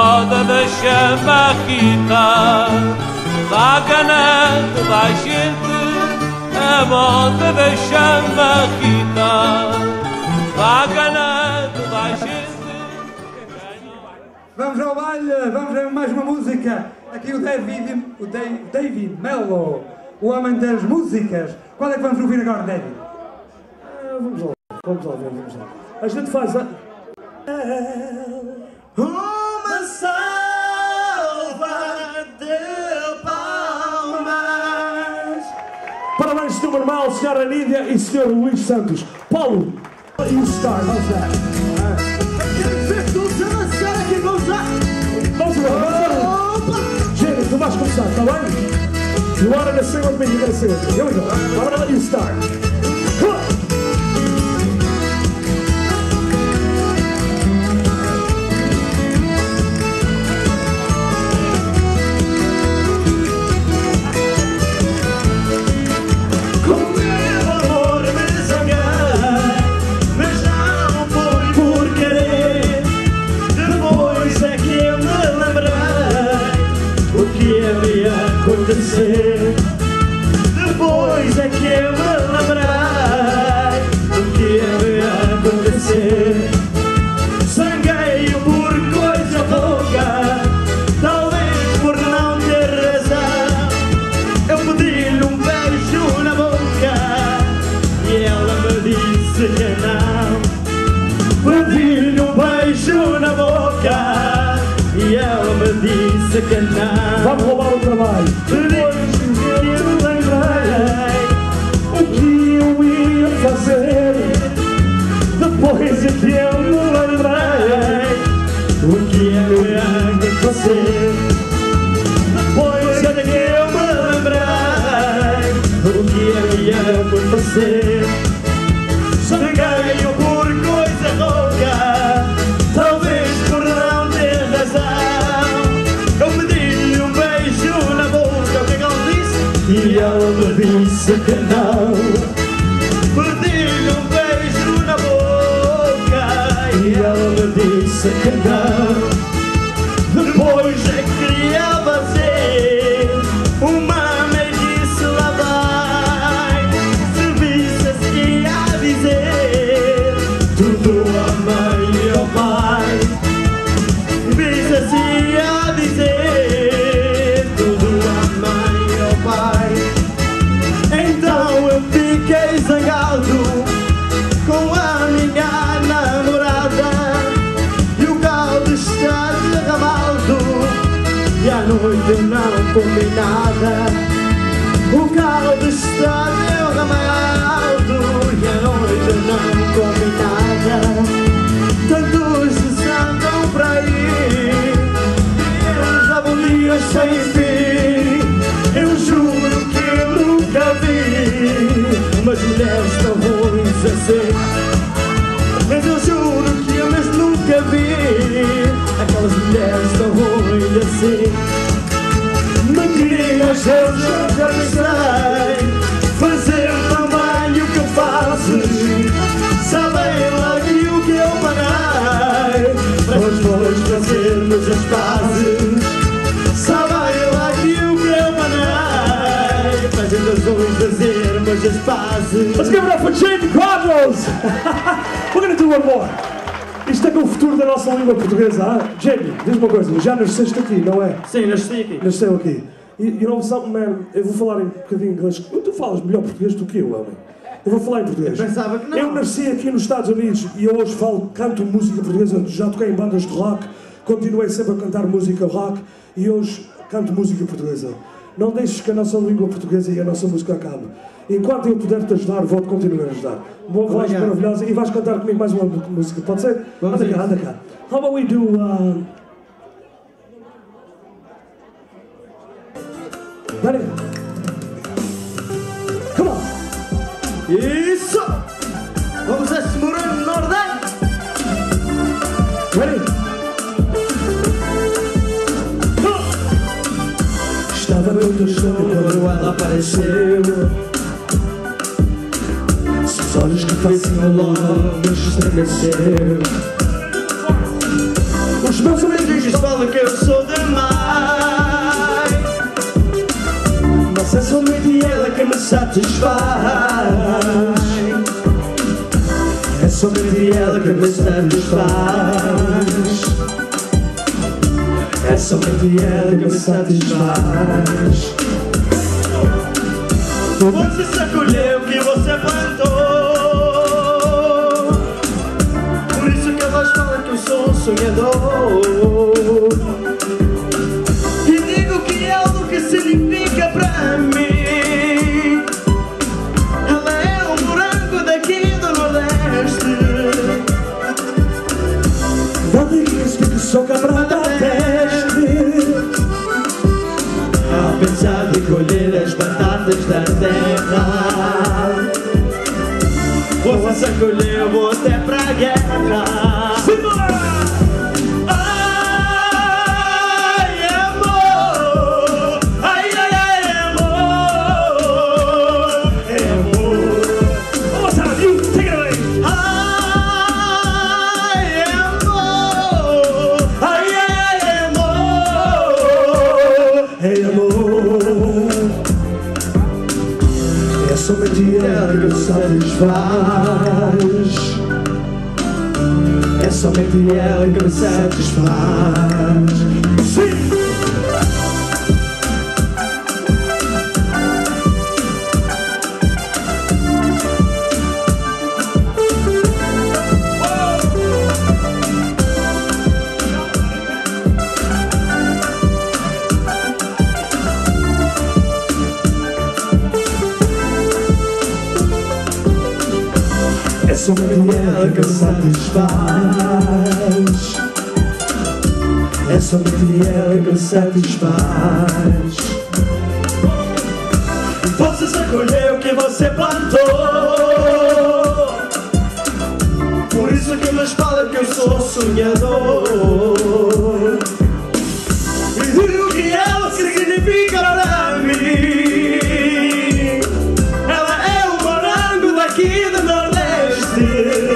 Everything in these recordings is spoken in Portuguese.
moda da chamaquita, dá cana toda a gente, a moda da chamaquita, dá cana toda a gente. Vamos ao baile, vamos ver mais uma música. Aqui o David Mello, o homem das músicas. Qual é que vamos ouvir agora, David? Vamos lá ver. A gente faz a... Uma salva de palmas. Parabéns, Sr. Normal, Sra. Nídia e Sr. Luís Santos. Paulo, e o Star, how's that? Vamos lá. Jenny, tu vais começar, está bem? You want to sing with me, you're going to sing with me. Here we go. I'm going to let you start. Come on. Depois é que eu me lembrei o que ia acontecer. Sangueio por coisa pouca, talvez por não ter razão. Eu pedi-lhe um beijo na boca e ela me disse que não. Pedi-lhe um beijo na boca e ela me disse que não. Vamos roubar o trabalho. Depois que eu me lembrei o que eu ia fazer. Depois é que eu me lembrei o que eu ia acontecer. Depois é que eu me lembrei o que eu ia acontecer. Sangueio por coisa louca, talvez por não ter razão. Eu pedi-lhe um beijo na boca, o que ela disse? E ela me disse que não. Pedi-lhe um beijo na boca e ela me disse que não. Depois é que queria fazer uma meiguice lá vai. Se vissas que ia dizer tudo a mãe e ao pai. Vissas que ia dizer tudo a mãe e ao pai. Então eu fiquei zangado com a minha namorada e o caldo está derramado e à noite eu não comi nada. O caldo está derramado e à noite eu não comi nada. Tantos se andam por aí, eles davam dias sem fim. Eu juro que eu nunca vi umas mulheres tão ruins assim. Mas eu juro que eu mesmo nunca vi aquelas mulheres tão ruins assim. Meninas, eu já sei fazer também o que fazes. Sabem lá o que eu parei, mas vamos fazermos as pazes. Sabem lá o que eu parei, mas nós vamos fazermos as pazes. Let's give it up for Jamie Quadros! We're going to do one more. Isto é que é o futuro da nossa língua portuguesa. Jamie, diz uma coisa, já nasceste aqui, não é? Sim, nasci aqui. Nasceu aqui. You know something, man? Eu vou falar um bocadinho inglês. Tu falas melhor português do que eu, homem. Eu vou falar em português. Eu pensava que não. Eu nasci aqui nos Estados Unidos e eu hoje canto música portuguesa. Já toquei em bandas de rock, continuei sempre a cantar música rock e hoje canto música portuguesa. Não deixes que a nossa língua portuguesa e a nossa música acabe. Enquanto eu puder te ajudar, vou-te continuar a ajudar. Boa voz maravilhosa e vais cantar comigo mais uma música, pode ser? Anda cá, anda cá. How about we do... Ready? Come on! Isso! Vamos a esse moreno nordeste! Ready? Estava no teu chão quando ela apareceu. Seus olhos que faziam logo me estremeceu. Os Os meus amigos falam que eu sou demais, mas é somente ela que me satisfaz. É somente ela que me satisfaz. É somente ela que me satisfaz. Você sacolheu o que você plantou, por isso que elas falam que eu sou um sonhador. E digo que é algo que significa pra mim. Ela é um morango daqui do Nordeste. Não digas que sou cabra da peste. A pensar de colher as batatas da terra, você sacolheu, vou até pra guerra. Ai, amor, ai, ai, ai, amor, amor. Vamos lá, you take it away. Ai, amor, ai, ai, ai, amor, amor. É somente ela que me satisfaz. é somente ela que me satisfaz. Sim! É somente ela que me satisfaz. É somente ela que me satisfaz. Você sacolheu o que você plantou, por isso que eles falam que eu sou sonhador. E digo que ela significa pra mim. Ela é um morango daqui do Nordeste.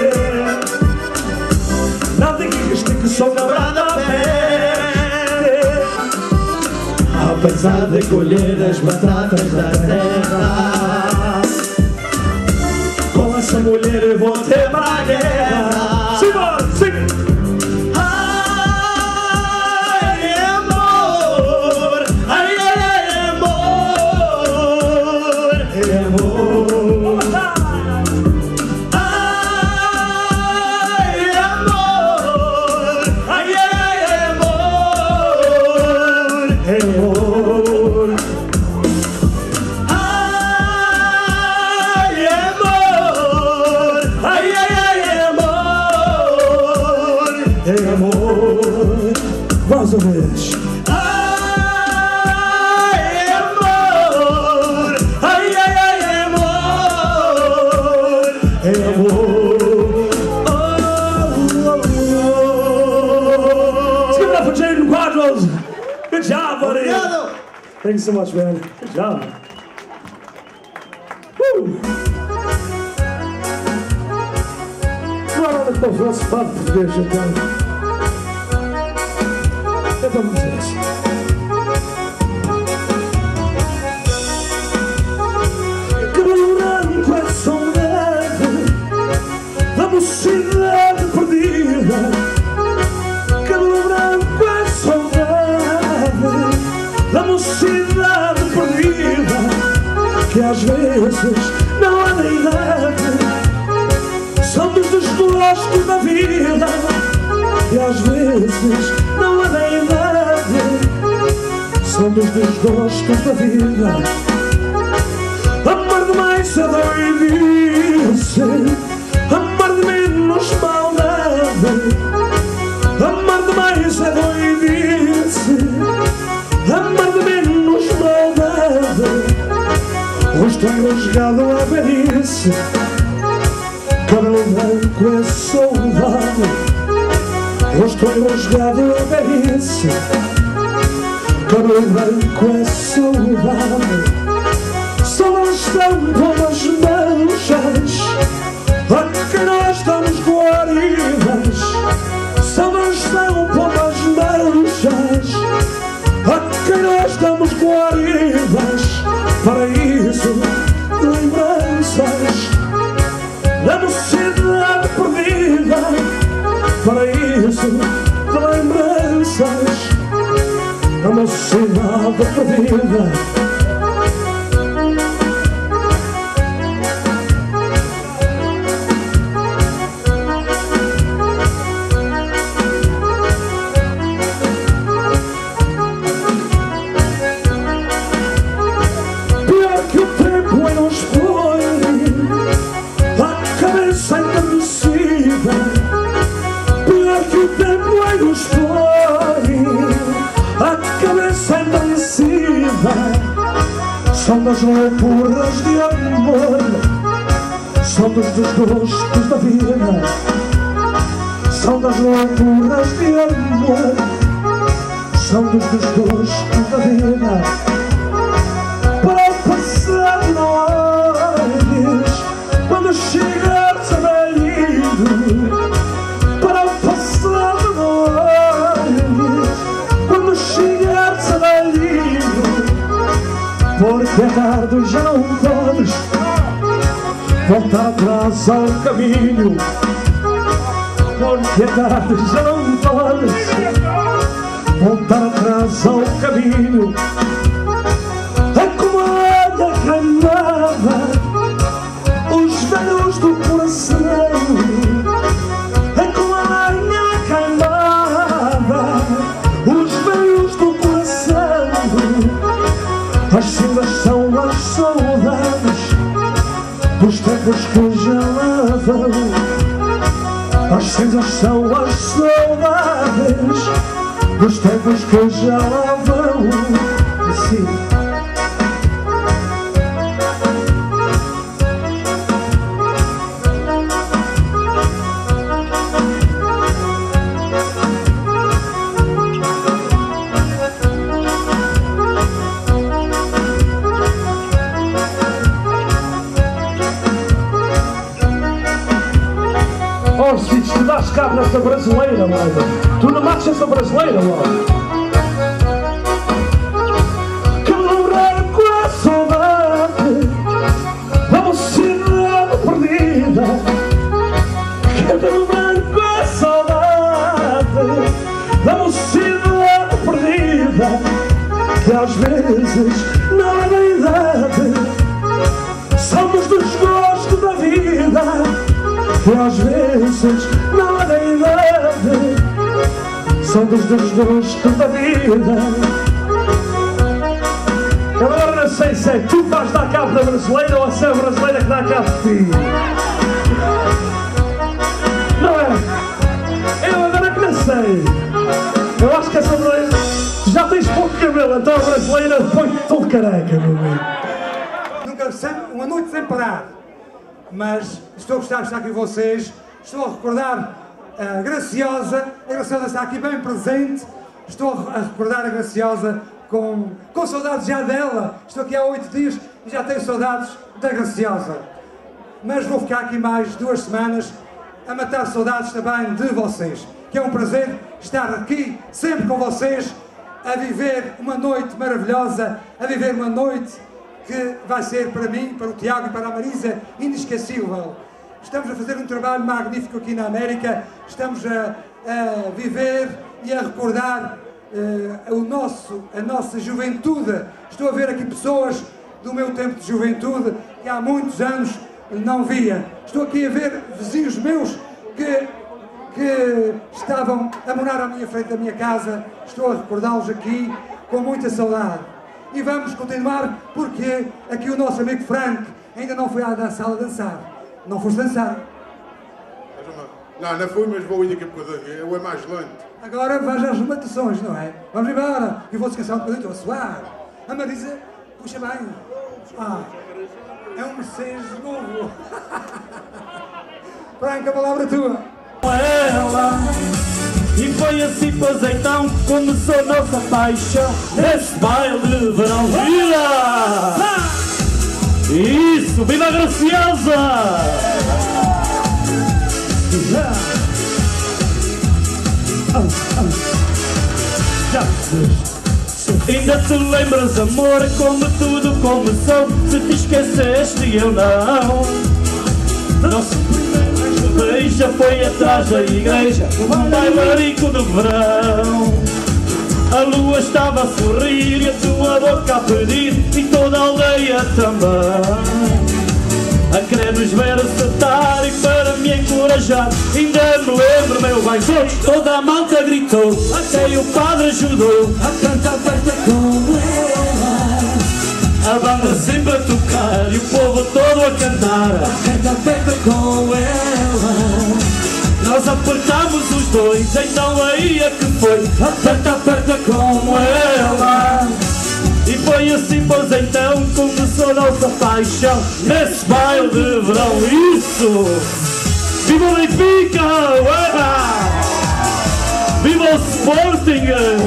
Não digas que sou cabra da peste. Apesar de colher as batatas da terra, com essa mulher eu vou ter pra guerra. Simbora, sim! Ai, amor, ai, ai, ai, amor, amor. Ai, amor, ai, ai, ai, amor, amor. Ai, amor, ai, ai, ai, amor, amor. Mais uma vez. Ai, amor, ai, ai, ai, amor, amor. Let's give it up for Jaden Quadros. Good job, buddy. Obrigado. Thank you so much, man. Good job. Woo! Agora olha para o nosso fado português, então. Então vamos ver. Cabelo branco é saudade da mocidade perdida. Cabelo branco é saudade da mocidade perdida, que às vezes não há na idade. Somos dos gostos da vida, e às vezes não há na idade. Somos dos gostos da vida. Amar demais é doidice, amar de menos maldade. Amar demais é doidice, amar de menos maldade. Rosto enroscado a velhice, cabelo branco é saudade. Rosto enroscado a velhice, cabelo branco é saudade. Só não estão como as manchas a que nós estamos guaridas. Só não estão como as da mocidade perdida. Paraíso de lembranças da mocidade perdida. São das loucuras de amor, são dos desgostos da vida. São das loucuras de amor, são dos desgostos da vida. Para o passado não olhes quando chegares a velhido. Para o passado não olhes quando chegares a velhido. Porque é tarde e já não podes voltar atrás ao caminho. Porque é tarde e já não podes voltar atrás ao caminho. É como a água queimada os velhos do coração. É como a água queimada os velhos do coração. As cinzas são as saudades dos tempos que já lá vão. As cinzas são as saudades dos tempos que já lá vão. Assim. Se tu dás cabo nessa brasileira, mano, tu não matas essa brasileira, mano. Que lembrar com a saudade da mocidade perdida. Que lembrar com a saudade da mocidade perdida. Que às vezes não é da idade, somos dos gostos da vida. Que às vezes não é da idade, são dos desgostos da vida. Agora não sei se é tu que vais dar cabo da brasileira ou se é a brasileira que dá cabo de ti. Não é? Eu agora que não sei. Eu acho que essa brasileira já tens pouco cabelo, então a brasileira põe todo careca, meu amigo. Nunca, uma noite sem parar. Mas estou a gostar de estar aqui com vocês, estou a recordar a Graciosa está aqui bem presente, estou a recordar a Graciosa com saudades já dela, estou aqui há 8 dias e já tenho saudades da Graciosa. Mas vou ficar aqui mais 2 semanas a matar saudades também de vocês, que é um prazer estar aqui sempre com vocês, a viver uma noite maravilhosa, a viver uma noite que vai ser para mim, para o Tiago e para a Marisa inesquecível. Estamos a fazer um trabalho magnífico aqui na América, estamos a viver e a recordar a nossa juventude. Estou a ver aqui pessoas do meu tempo de juventude que há muitos anos não via. Estou aqui a ver vizinhos meus que estavam a morar à minha frente da minha casa, estou a recordá-los aqui com muita saudade. E vamos continuar porque aqui o nosso amigo Frank ainda não foi à sala dançar. Não foste dançar? Não fui, mas vou ir daqui a bocadinho. Eu é mais lento. Agora vais às lamentações, não é? Vamos embora. Eu vou descansar um bocadinho, estou a suar. A Marisa, puxa bem. É um Mercedes novo. Frank, a palavra é tua. Ela. E foi assim, pois então, que começou a nossa paixão nesse baile de verão. Viva! Isso! Viva a Graciosa! Ainda te lembras, amor, como tudo começou? Se te esqueceste e eu não nosso primeiro beijo já foi atrás da igreja, um bailarico de verão. A lua estava a sorrir e a tua boca a pedir, e toda a aldeia também, a querer nos ver acertar e para me encorajar. Ainda me lembro, meu bem, toda a malta gritou, até o padre ajudou a cantar perto com ela. A banda sempre a tocar e o povo todo a cantar, a cantar perto com ela. Nós apertámos os dois, então aí é que foi, aperta, aperta com ela. E foi assim, pois então começou a nossa paixão nesse baile de verão. Isso! Viva o Benfica! Viva o Sporting!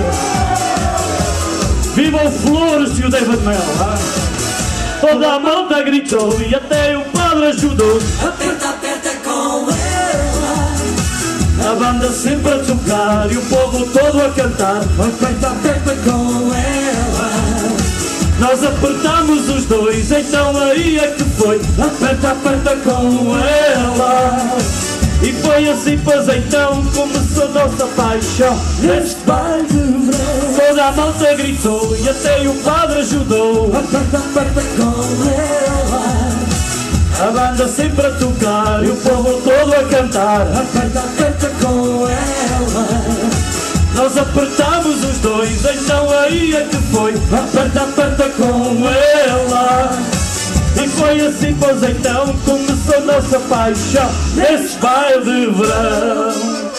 Viva o Flores e o David Mel! Toda a malta gritou e até o padre ajudou. Aperta, aperta com ela. A banda sempre a tocar e o povo todo a cantar. Aperta, aperta com ela. Nós apertamos os dois, então aí é que foi, aperta, aperta com ela. E foi assim, pois então começou a nossa paixão neste baile de verão. Toda a malta gritou e até o padre ajudou. Aperta, aperta com ela. A banda sempre a tocar e o povo todo a cantar. Aperta, aperta com ela. Nós apertamos os dois, então aí é que foi, aperta, aperta com ela. E foi assim, pois então começou a nossa paixão nesse baile de verão.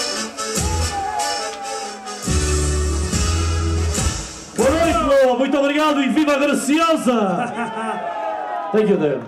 Boa noite, Lua, muito obrigado e viva a Graciosa! Thank you, there.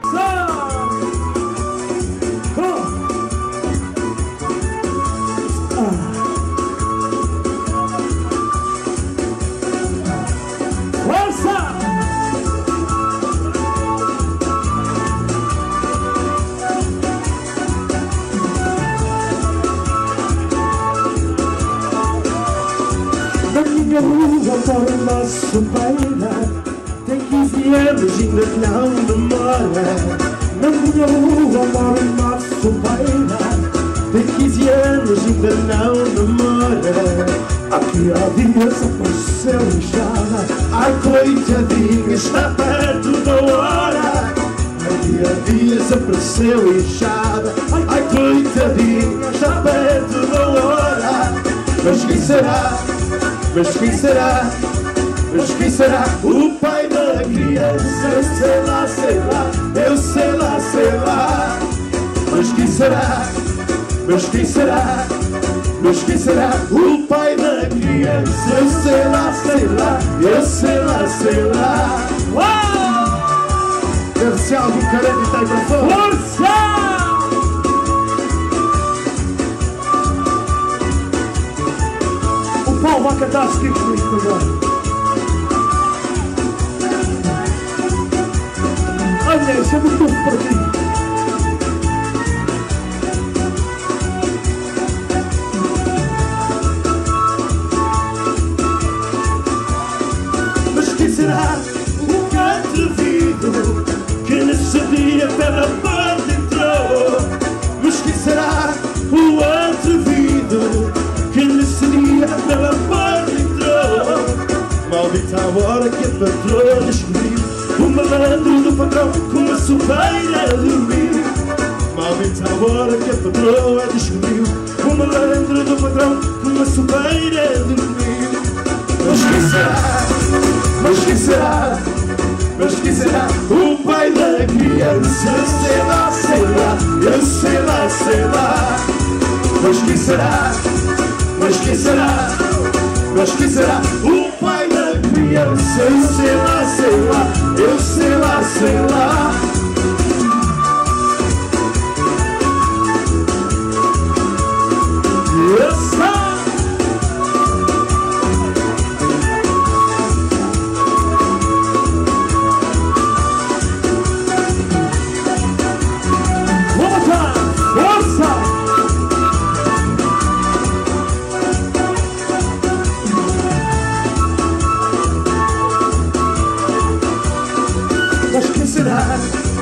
Na minha rua mora uma sopeira, tem 15 anos e ainda não demora. Na minha rua mora uma sopeira, tem 15 anos e ainda não demora. Aqui há dias apareceu inchada, ai coitadinha, está perto da hora. Aqui há dias apareceu inchada, ai coitadinha, está perto da hora. Mas quem será? Mas quem será? Mas quem será? O pai da criança, eu sei lá, sei lá, eu sei lá, sei lá. Mas quem será? Mas quem será? Mas quem será? O pai da criança, eu sei lá, sei lá, eu sei lá, sei lá. Uau! Deve ser algum carente que está aí para fora. Força! O Paulo vai cantar a seguir comigo agora. Olha, isso é muito novo para ti. Mas quem será o atrevido que nesse dia pela porta entrou? Mas quem será o atrevido que nesse dia pela porta entrou? Maldita a hora que a patroa descobriu o malandro do patrão com uma sopeira a dormir. Maldita a hora que a patroa descobriu o malandro do patrão com uma sopeira a dormir. Mas quem será? Mas quem será? Mas quem será? O pai da criança, sei lá, sei lá, eu sei lá, sei lá. Mas quem será? Mas quem será? Mas quem será? O pai da criança, eu sei lá, sei lá, eu sei lá, sei lá. Mas quem será?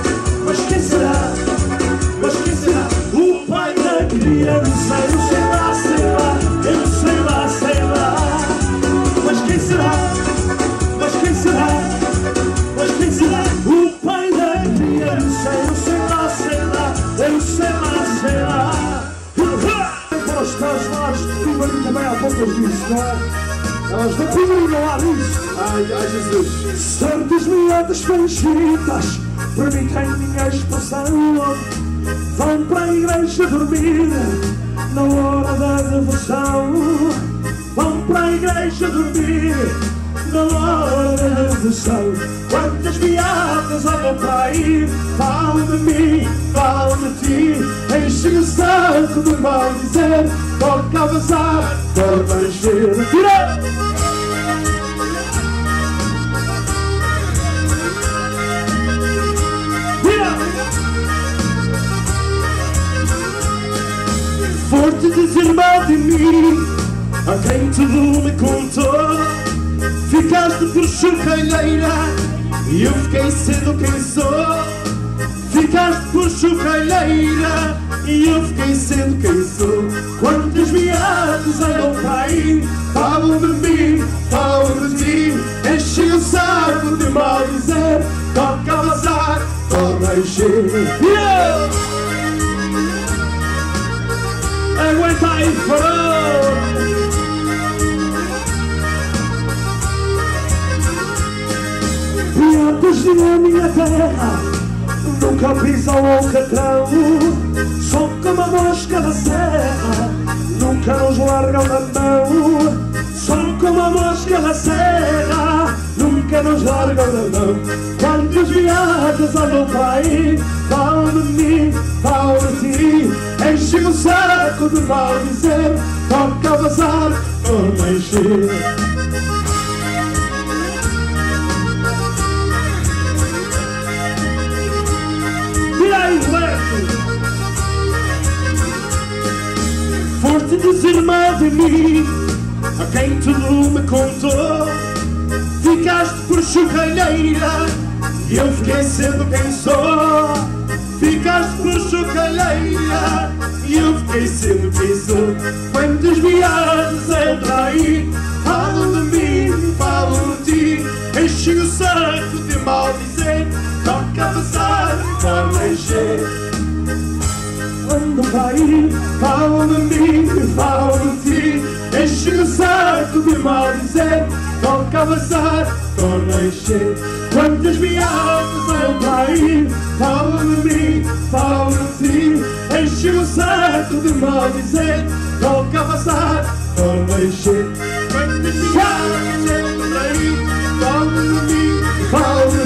E eu sei lá, sei lá, eu sei lá. Mas quem será? Mas quem será? Mas quem será? O pai da cria. Eu sei lá, sei lá, eu sei lá. Para os teus lares, tu também há poucas disso, não é? Elas não podem falar isso. Ai, Jesus. Certas miúdas fancitas permitem minha expressão. Vão para a igreja dormir na hora da devoção. Vão para a igreja dormir na hora da devoção. Quantas piadas olham para aí, falam de mim, falam de ti. Enchem o saco de mal dizer, toca a vazar, torna a encher. Tira! Forte dizer mal de mim, a quem tudo me contou. Ficaste por chocalheira e eu fiquei sendo quem sou. Ficaste por chocalheira e eu fiquei sendo quem sou. Quantas viagens olham para aí, falam de mim, falam de ti. Enchem o saco de mal dizer, toca a vazar, torna a encher. Aguenta aí, farol! Piadas na minha terra nunca pisam o alcatrão. São como a mosca da serra, nunca nos largam da mão. São como a mosca da serra, nunca nos largam da mão. Quantas viagens olham para aí, falam de mim, falam de ti. Enchem o saco de mal dizer, toca a vazar, torna a encher. E aí, moleque? Forte dizer mal de mim, a quem tudo me contou. Ficaste por chocalheira e eu fiquei sendo quem sou. Ficaste por chocalheira e eu fiquei sendo quem sou. Quantas viagens entra aí, falam de mim, falam de ti. Enchem o saco de mal dizer, toca a vazar, torna a encher. Andam para aí, falam de mim, falam de ti. Enchem o saco de mal dizer, toca a vazar, torna a encher. Quantas viagens eu para aí, falam de mim, falam de ti. Enchem o saco de mal dizer, toca a vazar, torna a encher. Quantas viagens eu para aí, falam de mim, falam de